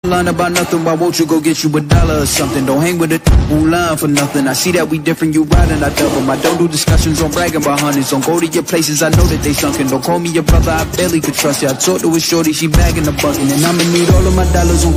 line about nothing, why won't you go get you $1 or something? Don't hang with a who line for nothing. I see that we different, you riding, I double. I don't do discussions on bragging about hundreds. Don't go to your places, I know that they sunken. Don't call me your brother, I barely could trust you. I talked to a shorty, she bagging the bucket, and I'ma need all of my dollars on